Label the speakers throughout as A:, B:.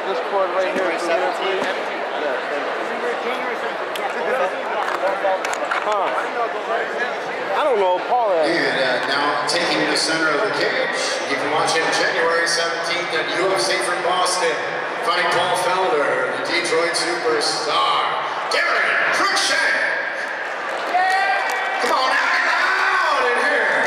A: This cord right here is 17. I don't know, Paul.
B: And now taking the center of the cage, you can watch him January 17th at UFC from Boston, fighting Paul Felder, the Detroit superstar, Darren Cruikshank. Come on now, get loud in here.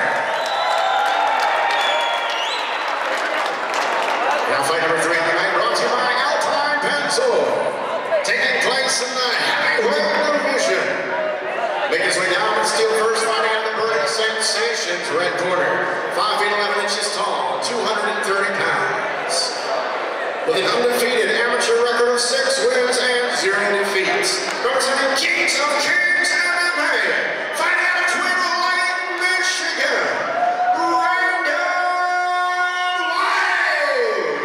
B: Now fight number 3 on the night, brought to you by Alpine Pencil, taking place in the heavyweight division. Making his way down with steel first, fighting out of the Burning Sensations, red corner, 5 feet 11 inches tall, 230 pounds. With an undefeated amateur record of 6 wins and 0 defeats. Representing Kings of Kings MMA, fighting out of Twin Lake, Michigan, Brandon White.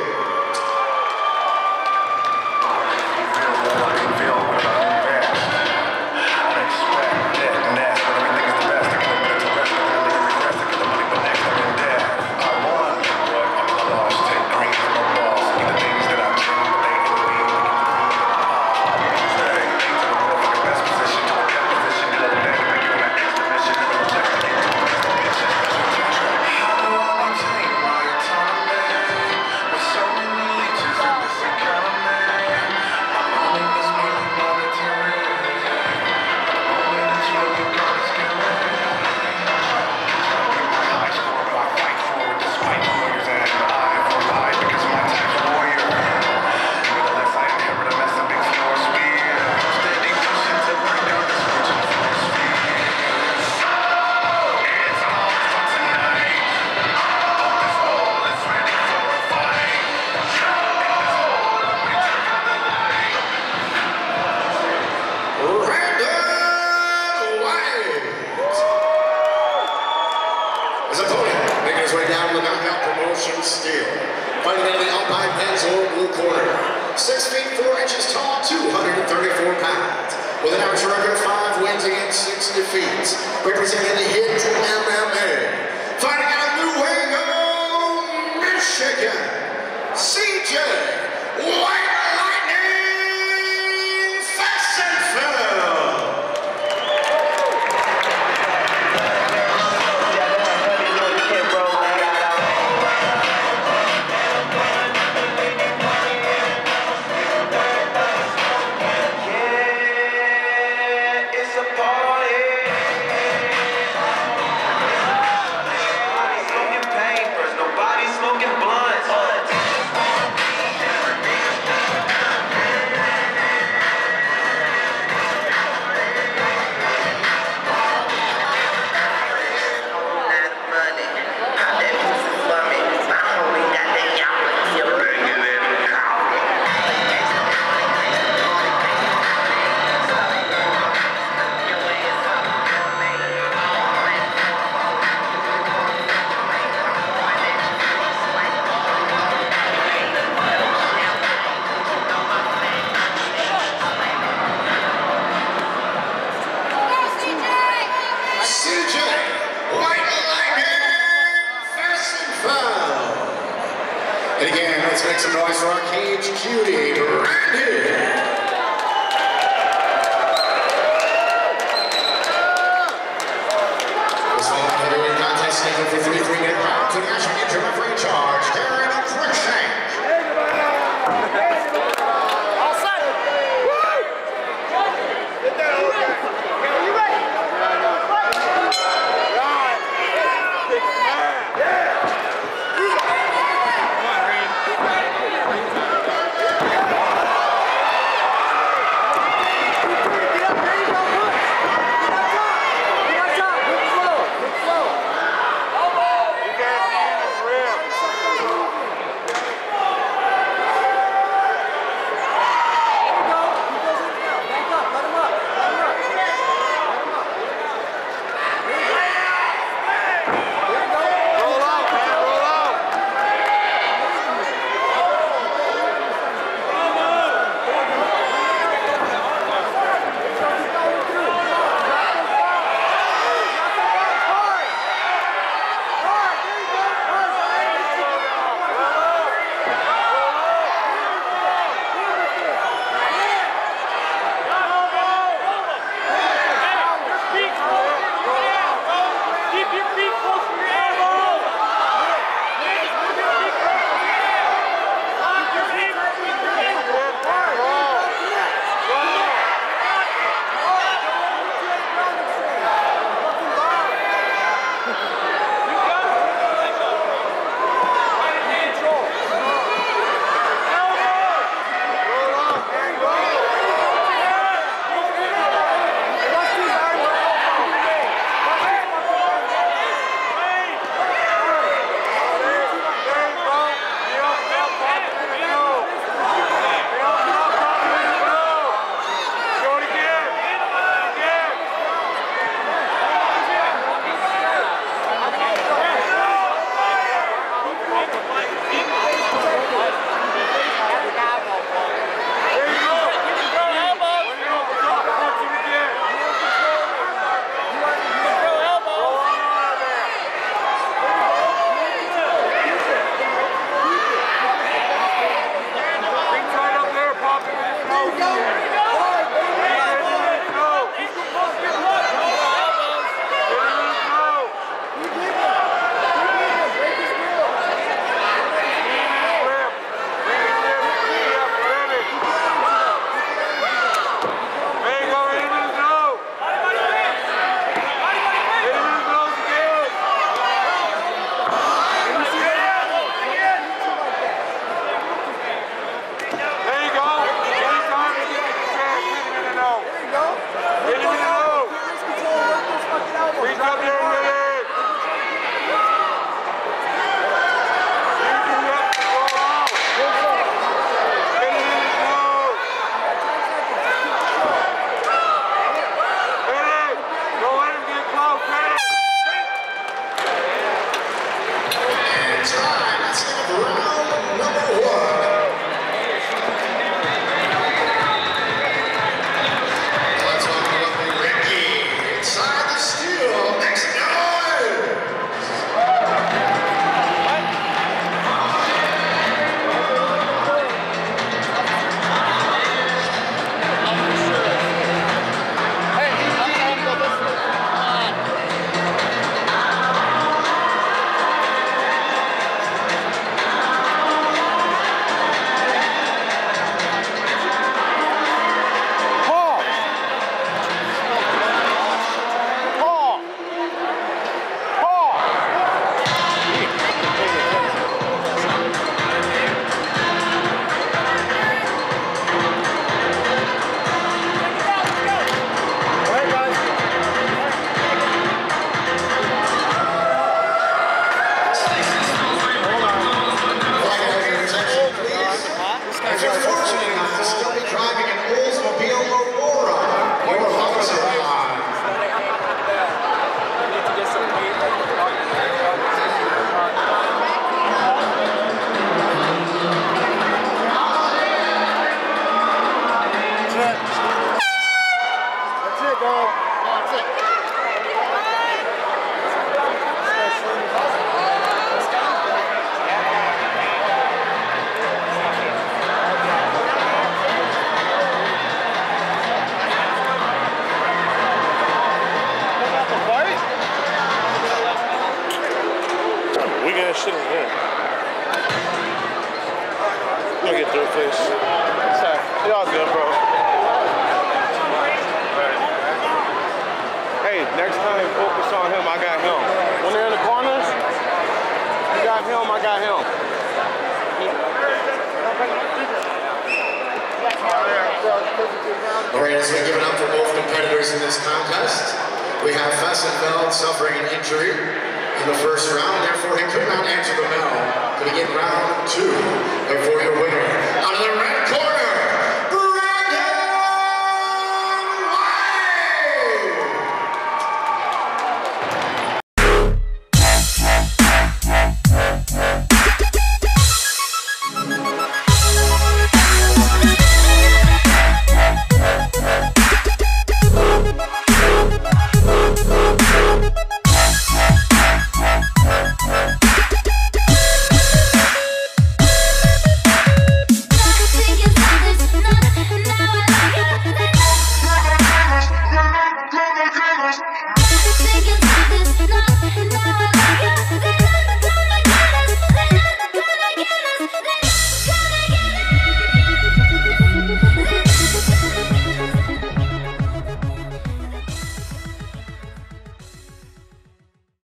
B: Steel, fighting out of the Alpine Pencil blue corner, 6 feet 4 inches tall, 234 pounds, with an average record of 5 wins against 6 defeats, representing the Hit MMA, fighting out of New Waco, Michigan, CJ White Lightning Fessenfeld. And again, let's make some noise for our cage cutie, Randy. This one heavyweight contest scheduled for 3-3-minute rounds. The national injury referee in charge, Darren Cruikshank.
A: All set. Woo! Get down. Are you ready?
C: We got shit in here. I'm gonna get through it, please. Y'all good, bro. Hey, next time focus on him, I got him. When they're in the corners, you got him, I got him.
B: All right, as we give it up for both competitors in this contest, we have Fessenfeld suffering an injury in the first round, therefore he could not answer the bell to begin round 2. Therefore your winner, out of the red